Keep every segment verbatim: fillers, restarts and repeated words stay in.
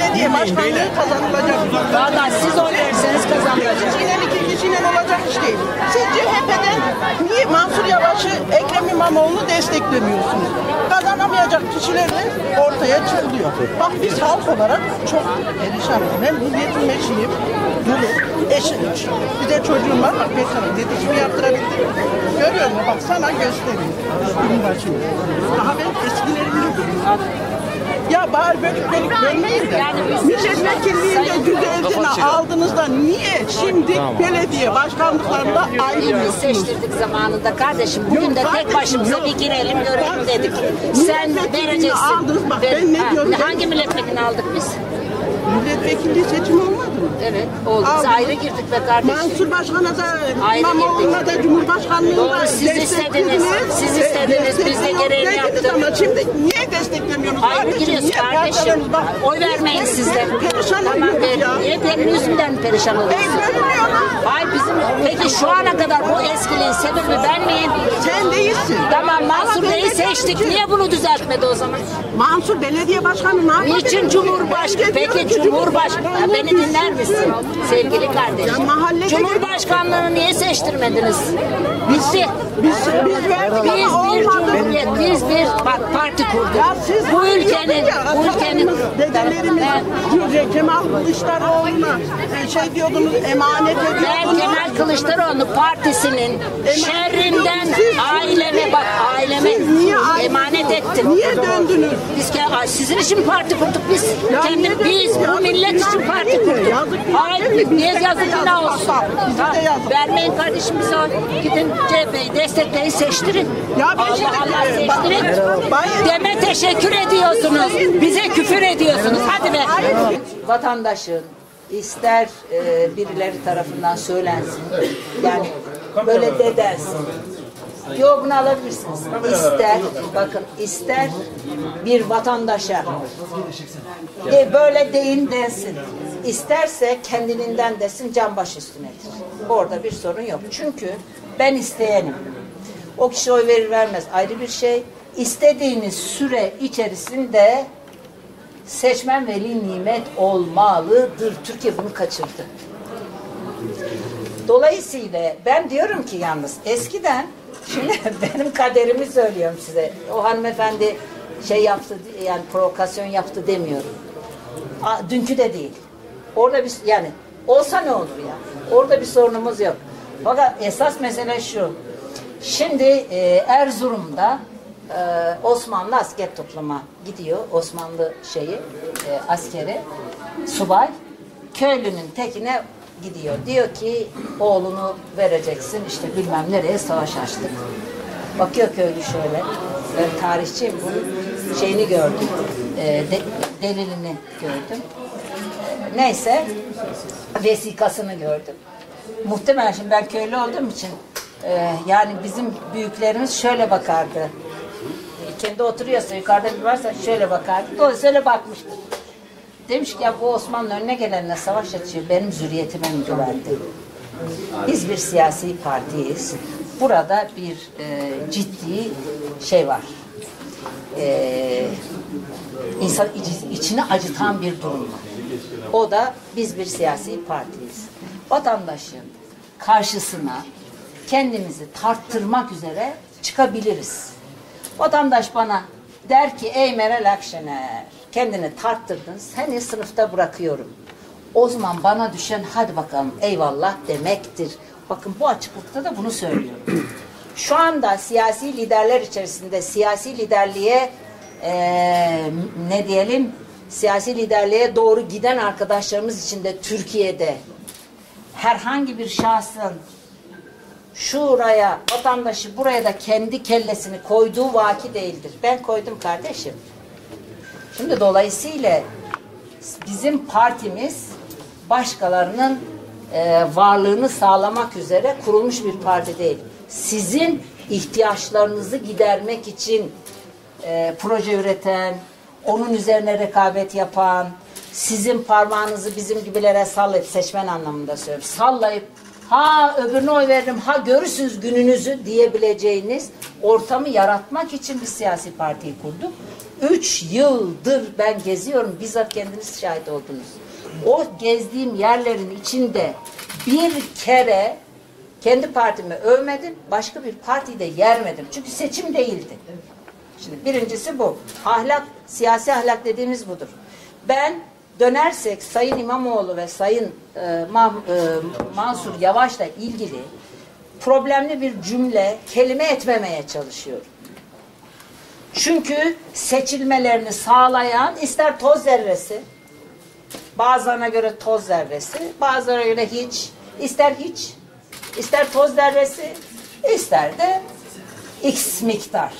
belediye başkanlığı kazanılacak. Valla siz oy verirseniz kazanılacak. Kişiyle iki kişiyle olacak iş değil. Siz C H P'den niye Mansur Yavaş'ı, Ekrem İmamoğlu'nu desteklemiyorsunuz? Kazanamayacak kişilerle ortaya çıkılıyor. Bak biz halk olarak çok perişanız. Ben milletin eşiyim. Dolu. Eşim. Bir de çocuğum var. Bak bekarım. Dedişimi yaptırabildim. Görüyor musun? Bak sana göstereyim. Üstümün başını. Daha ben eskilerini görüyorum. Ya bari bölük bölük bölmeyin de. Milletvekilliğinde güzelce aldınız da niye şimdi belediye başkanlıklarında ayrılıyorsunuz? Seçtirdik zamanında kardeşim. Bugün de tek başımıza bir girelim görelim dedik. Sen vereceksin. Aldınız, bak ben ne diyorum? Hangi milletvekilini aldık biz? Milletvekilliği seçimi olmadı mı? Evet oldu. Biz ayrı girdik be kardeşim. Mansur Başkan'a da İmamoğlu'na da Cumhurbaşkanlığı'na siz istediniz. Siz istediniz. Biz de gereğini yaptık. Ama şimdi niye desteklemiyorsunuz? Ayrı giriyoruz kardeşim. Oy vermeyin siz de. Perişan Tamam oluyoruz ya. Niye benim yüzümden perişan oluyorsunuz? Ben görmüyorum. Hayır bizim. Peki şu ana kadar bu eskiliğin sebebi ben miyim? Sen değilsin. Tamam Mansur Bey'i seçtik. Niye bunu düzeltmedi o zaman? Mansur belediye başkanı ne yapıyor? Niçin Cumhurbaşkanı? Peki Cumhurbaşkanı beni dinler misin sevgili kardeşim? Cumhurbaşkanlığını niye seçtirmediniz? Bitti. Biz, biz verdik Biz ama bir olmadı. cumhuriyet, biz bir bak, parti kurduk. Ya siz Bu ülkenin, bu ülkenin dedelerimiz Cumhuriyet Kemal Kılıçdaroğlu'na şey diyordunuz, emanet ediyordunuz. Ben Kemal Kılıçdaroğlu partisinin şerrinden aileme bak aileme emanet ettim. Niye döndünüz? Biz sizin için parti kurduk biz. Ya Kendi biz bu millet için parti kurduk. Hayır niye yazık ne olsun? Ha, vermeyin kardeşim bize oy. Gidin C H P'yi destekleyin seçtirin. Ya ben Allah şimdi- Allah seçtirin. Hayır. Deme teşekkür ediyorsunuz. Bize küfür ediyorsunuz. Hadi be. Vatandaşın ister e, birileri tarafından söylensin. Yani böyle de dersin. Yok bunu alabilirsiniz. İster, bakın ister bir vatandaşa de böyle deyin densin. İsterse kendiliğinden desin can baş üstünedir. Orada bir sorun yok. Çünkü ben isteyenim. O kişi oy verir vermez ayrı bir şey. İstediğiniz süre içerisinde seçmen veli nimet olmalıdır. Türkiye bunu kaçırdı. Dolayısıyla ben diyorum ki yalnız eskiden şimdi benim kaderimi söylüyorum size. O hanımefendi şey yaptı yani provokasyon yaptı demiyorum. A, dünkü de değil. Orada bir yani olsa ne olur ya? Orada bir sorunumuz yok. Fakat esas mesele şu. Şimdi e, Erzurum'da e, Osmanlı asker toplama gidiyor. Osmanlı şeyi e, askeri subay köylünün tekine gidiyor. Diyor ki oğlunu vereceksin işte bilmem nereye savaş açtık. Bakıyor köylü şöyle. Ben tarihçiyim bunun şeyini gördüm. E, de, delilini gördüm. E, neyse vesikasını gördüm. Muhtemelen şimdi ben köylü olduğum için e, yani bizim büyüklerimiz şöyle bakardı. Kendi oturuyorsa yukarıda bir varsa şöyle bakardı. Dolayısıyla bakmıştı. Demiş ki ya bu Osmanlı önüne gelenle savaş açıyor. Benim zürriyetime mi güvendi? Biz bir siyasi partiyiz. Burada bir e, ciddi şey var. E, insan iç, içini acıtan bir durum var. O da biz bir siyasi partiyiz. Vatandaşın karşısına kendimizi tarttırmak üzere çıkabiliriz. Vatandaş bana der ki ey Meral Akşener kendini tarttırdın seni sınıfta bırakıyorum. O zaman bana düşen hadi bakalım eyvallah demektir. Bakın bu açıklıkta da bunu söylüyorum. Şu anda siyasi liderler içerisinde siyasi liderliğe ee, ne diyelim siyasi liderliğe doğru giden arkadaşlarımız içinde Türkiye'de herhangi bir şahsın şuraya vatandaşı buraya da kendi kellesini koyduğu vaki değildir. Ben koydum kardeşim. Şimdi dolayısıyla bizim partimiz başkalarının e, varlığını sağlamak üzere kurulmuş bir parti değil. Sizin ihtiyaçlarınızı gidermek için e, proje üreten, onun üzerine rekabet yapan, sizin parmağınızı bizim gibilere sallayıp, seçmen anlamında söylüyorum, sallayıp ha öbürüne oy veririm, ha görürsünüz gününüzü diyebileceğiniz ortamı yaratmak için bir siyasi partiyi kurduk. Üç yıldır ben geziyorum, bizzat kendiniz şahit oldunuz. O gezdiğim yerlerin içinde bir kere kendi partimi övmedim, başka bir partiyi de yermedim. Çünkü seçim değildi. Şimdi birincisi bu. Ahlak, siyasi ahlak dediğimiz budur. Ben dönersek Sayın İmamoğlu ve Sayın e, Ma, e, Mansur Yavaş'la ilgili problemli bir cümle, kelime etmemeye çalışıyorum. Çünkü seçilmelerini sağlayan ister toz zerresi, bazılarına göre toz zerresi, bazılarına göre hiç, ister hiç, ister toz zerresi, ister de X miktar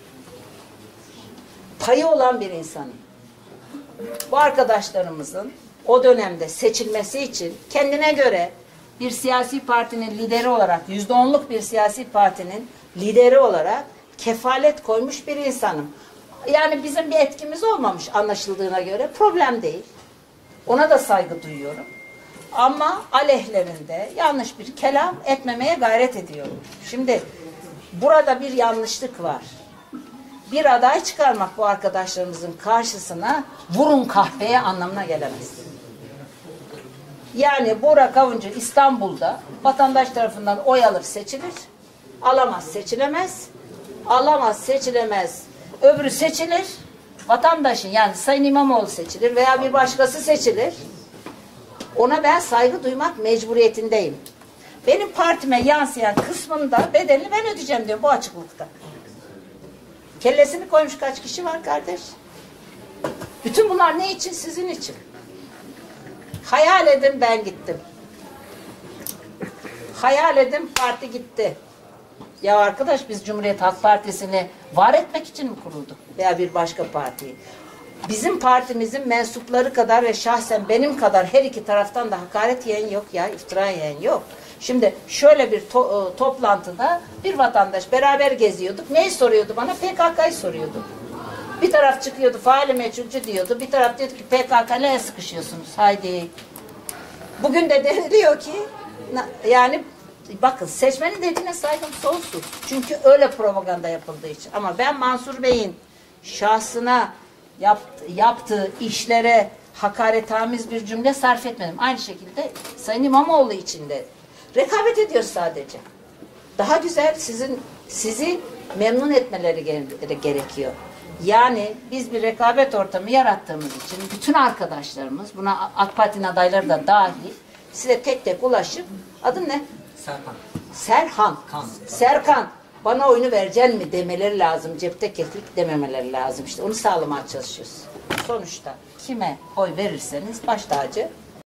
payı olan bir insanım. Bu arkadaşlarımızın o dönemde seçilmesi için kendine göre bir siyasi partinin lideri olarak, yüzde onluk bir siyasi partinin lideri olarak kefalet koymuş bir insanım. Yani bizim bir etkimiz olmamış anlaşıldığına göre, problem değil. Ona da saygı duyuyorum. Ama aleyhlerinde yanlış bir kelam etmemeye gayret ediyorum. Şimdi burada bir yanlışlık var. Bir aday çıkarmak bu arkadaşlarımızın karşısına vurun kahveye anlamına gelemez. Yani Burak Avuncu İstanbul'da vatandaş tarafından oy alır seçilir, alamaz seçilemez, alamaz seçilemez, öbürü seçilir, vatandaşın yani Sayın İmamoğlu seçilir veya bir başkası seçilir. Ona ben saygı duymak mecburiyetindeyim. Benim partime yansıyan kısmında bedelini ben ödeyeceğim diyor bu açıklıkta. Kellesini koymuş kaç kişi var kardeş? Bütün bunlar ne için? Sizin için. Hayal edin ben gittim. Hayal edin parti gitti. Ya arkadaş biz Cumhuriyet Halk Partisi'ni var etmek için mi kurulduk? Veya bir başka partiyi. Bizim partimizin mensupları kadar ve şahsen benim kadar her iki taraftan da hakaret yiyen yok ya, iftira yiyen yok. Şimdi şöyle bir to toplantıda bir vatandaş beraber geziyorduk. Neyi soruyordu bana? P K K'yı soruyordu. Bir taraf çıkıyordu faali meçhulcu diyordu. Bir taraf diyordu ki P K K'ya sıkışıyorsunuz. Haydi. Bugün de deniliyor ki yani bakın seçmenin dediğine saygım sonsuz. Çünkü öyle propaganda yapıldığı için. Ama ben Mansur Bey'in şahsına Yapt, yaptığı işlere hakaretamiz bir cümle sarf etmedim. Aynı şekilde Sayın İmamoğlu için de rekabet ediyor sadece. Daha güzel sizin sizi memnun etmeleri gerekiyor. Yani biz bir rekabet ortamı yarattığımız için bütün arkadaşlarımız, buna AK Parti'nin adayları da dahil, size tek tek ulaşıp adın ne? Serkan. Serhan. Kan. Serkan. Bana oyunu vereceksin mi demeleri lazım. Cepte keklik dememeleri lazım. İşte onu sağlamaya çalışıyoruz. Sonuçta kime oy verirseniz baş tacı